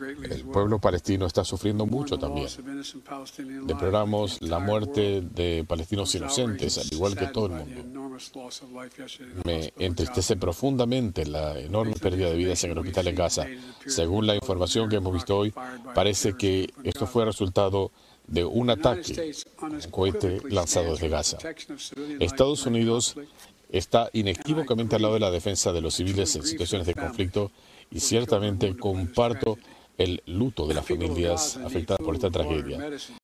El pueblo palestino está sufriendo mucho también. Deploramos la muerte de palestinos inocentes, al igual que todo el mundo. Me entristece profundamente la enorme pérdida de vidas en el hospital en Gaza. Según la información que hemos visto hoy, parece que esto fue resultado de un ataque, un cohete lanzado desde Gaza. Estados Unidos está inequívocamente al lado de la defensa de los civiles en situaciones de conflicto y ciertamente comparto el luto de las familias afectadas por esta tragedia.